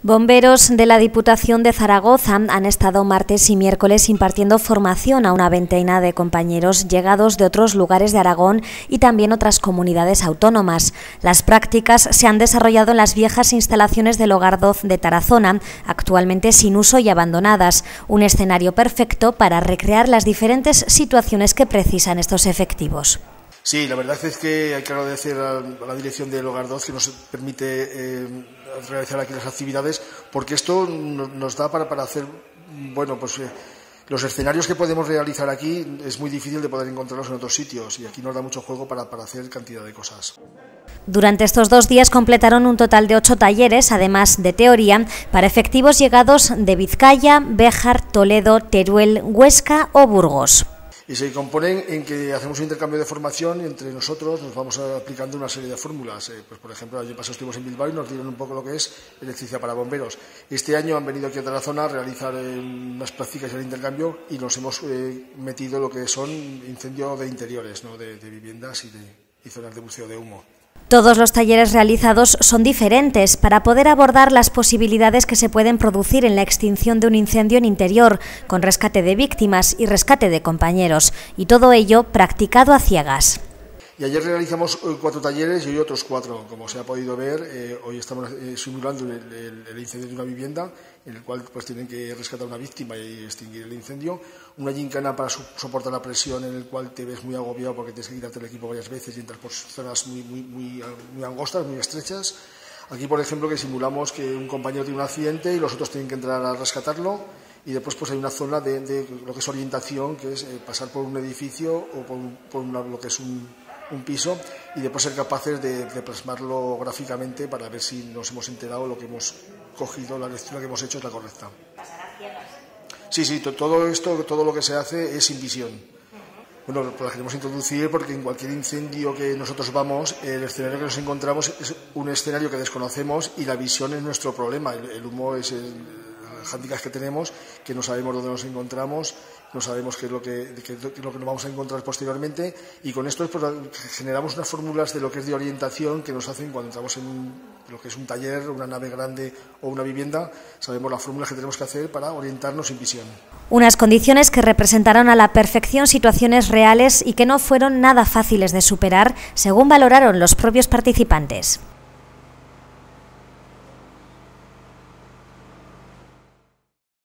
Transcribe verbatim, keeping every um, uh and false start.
Bomberos de la Diputación de Zaragoza han estado martes y miércoles impartiendo formación a una veintena de compañeros llegados de otros lugares de Aragón y también otras comunidades autónomas. Las prácticas se han desarrollado en las viejas instalaciones del Hogar Doz de Tarazona, actualmente sin uso y abandonadas, un escenario perfecto para recrear las diferentes situaciones que precisan estos efectivos. Sí, la verdad es que hay que agradecer a la dirección del Hogar Doz que nos permite eh, realizar aquí las actividades, porque esto nos da para, para hacer, bueno, pues eh, los escenarios que podemos realizar aquí es muy difícil de poder encontrarlos en otros sitios y aquí nos da mucho juego para, para hacer cantidad de cosas. Durante estos dos días completaron un total de ocho talleres, además de teoría, para efectivos llegados de Vizcaya, Béjar, Toledo, Teruel, Huesca o Burgos. Y se componen en que hacemos un intercambio de formación y entre nosotros nos vamos aplicando una serie de fórmulas. Eh, pues por ejemplo, el año pasado estuvimos en Bilbao y nos dieron un poco lo que es electricidad para bomberos. Este año han venido aquí a Tarazona a realizar eh, unas prácticas de intercambio y nos hemos eh, metido lo que son incendios de interiores, ¿no? de, de viviendas y, de, y zonas de buceo de humo. Todos los talleres realizados son diferentes para poder abordar las posibilidades que se pueden producir en la extinción de un incendio en interior, con rescate de víctimas y rescate de compañeros, y todo ello practicado a ciegas. Y ayer realizamos cuatro talleres y hoy otros cuatro. Como se ha podido ver, eh, hoy estamos eh, simulando el, el, el incendio de una vivienda, en el cual pues tienen que rescatar a una víctima y extinguir el incendio. Una gincana para so soportar la presión, en el cual te ves muy agobiado porque tienes que quitarte el equipo varias veces y entras por zonas muy, muy, muy, muy angostas, muy estrechas. Aquí, por ejemplo, que simulamos que un compañero tiene un accidente y los otros tienen que entrar a rescatarlo. Y después pues hay una zona de, de lo que es orientación, que es eh, pasar por un edificio o por, por una, lo que es un, un piso y después ser capaces de, de plasmarlo gráficamente para ver si nos hemos enterado lo que hemos cogido, la lectura que hemos hecho es la correcta. Sí, sí, todo esto, todo lo que se hace es sin visión. Bueno, pues la queremos introducir porque en cualquier incendio que nosotros vamos, el escenario que nos encontramos es un escenario que desconocemos y la visión es nuestro problema. El, el humo es el hándicaps que tenemos, que no sabemos dónde nos encontramos, no sabemos qué es lo que, qué es lo que nos vamos a encontrar posteriormente y con esto pues, generamos unas fórmulas de lo que es de orientación que nos hacen cuando entramos en un, lo que es un taller, una nave grande o una vivienda, sabemos las fórmulas que tenemos que hacer para orientarnos sin visión. Unas condiciones que representaron a la perfección situaciones reales y que no fueron nada fáciles de superar, según valoraron los propios participantes.